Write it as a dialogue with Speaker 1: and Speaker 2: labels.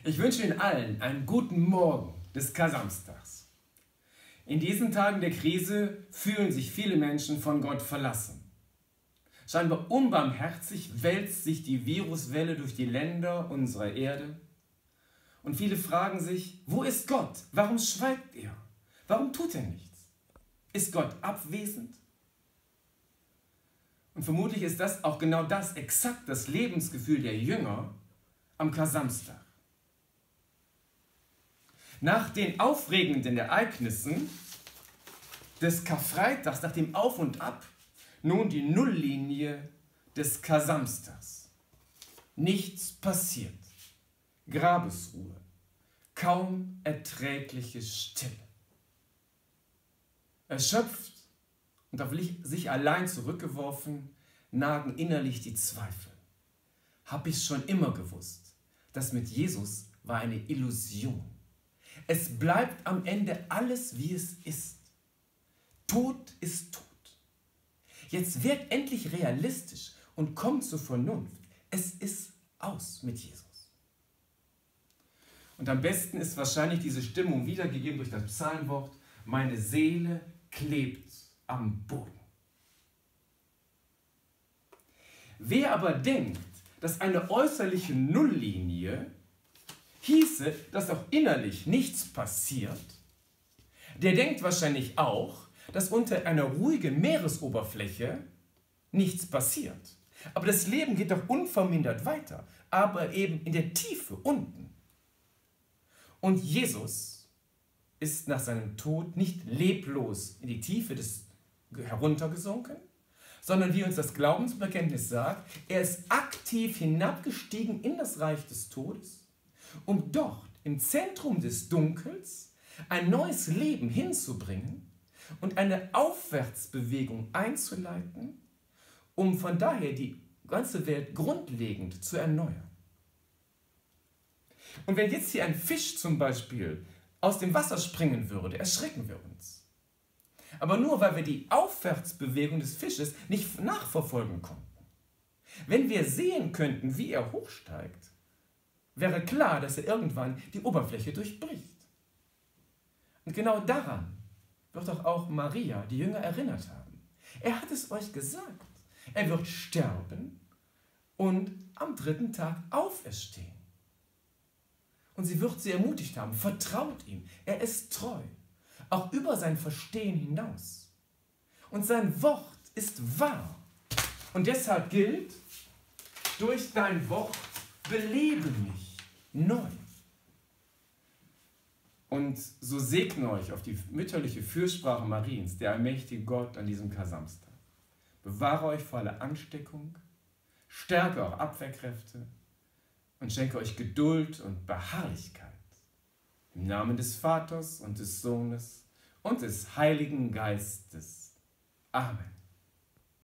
Speaker 1: Ich wünsche Ihnen allen einen guten Morgen des Kar-Samstags. In diesen Tagen der Krise fühlen sich viele Menschen von Gott verlassen. Scheinbar unbarmherzig wälzt sich die Viruswelle durch die Länder unserer Erde. Und viele fragen sich, wo ist Gott? Warum schweigt er? Warum tut er nichts? Ist Gott abwesend? Und vermutlich ist das auch genau das, exakt das Lebensgefühl der Jünger am Kar-Samstag. Nach den aufregenden Ereignissen des Karfreitags, nach dem Auf und Ab, nun die Nulllinie des Kar-Samstags. Nichts passiert. Grabesruhe. Kaum erträgliche Stille. Erschöpft und auf sich allein zurückgeworfen, nagen innerlich die Zweifel. Hab ich schon immer gewusst, das mit Jesus war eine Illusion. Es bleibt am Ende alles, wie es ist. Tod ist tot. Jetzt wird endlich realistisch und kommt zur Vernunft. Es ist aus mit Jesus. Und am besten ist wahrscheinlich diese Stimmung wiedergegeben durch das Psalmwort: Meine Seele klebt am Boden. Wer aber denkt, dass eine äußerliche Nulllinie hieße, dass auch innerlich nichts passiert, der denkt wahrscheinlich auch, dass unter einer ruhigen Meeresoberfläche nichts passiert. Aber das Leben geht doch unvermindert weiter, aber eben in der Tiefe unten. Und Jesus ist nach seinem Tod nicht leblos in die Tiefe heruntergesunken, sondern wie uns das Glaubensbekenntnis sagt, er ist aktiv hinabgestiegen in das Reich des Todes, um dort im Zentrum des Dunkels ein neues Leben hinzubringen und eine Aufwärtsbewegung einzuleiten, um von daher die ganze Welt grundlegend zu erneuern. Und wenn jetzt hier ein Fisch zum Beispiel aus dem Wasser springen würde, erschrecken wir uns. Aber nur, weil wir die Aufwärtsbewegung des Fisches nicht nachverfolgen konnten. Wenn wir sehen könnten, wie er hochsteigt, wäre klar, dass er irgendwann die Oberfläche durchbricht. Und genau daran wird doch auch Maria, die Jünger, erinnert haben. Er hat es euch gesagt. Er wird sterben und am 3. Tag auferstehen. Und sie wird sie ermutigt haben, vertraut ihm. Er ist treu, auch über sein Verstehen hinaus. Und sein Wort ist wahr. Und deshalb gilt, durch dein Wort belebe mich neu. Und so segne euch auf die mütterliche Fürsprache Mariens, der allmächtige Gott, an diesem Kar-Samstag. Bewahre euch vor aller Ansteckung, stärke eure Abwehrkräfte und schenke euch Geduld und Beharrlichkeit. Im Namen des Vaters und des Sohnes und des Heiligen Geistes. Amen.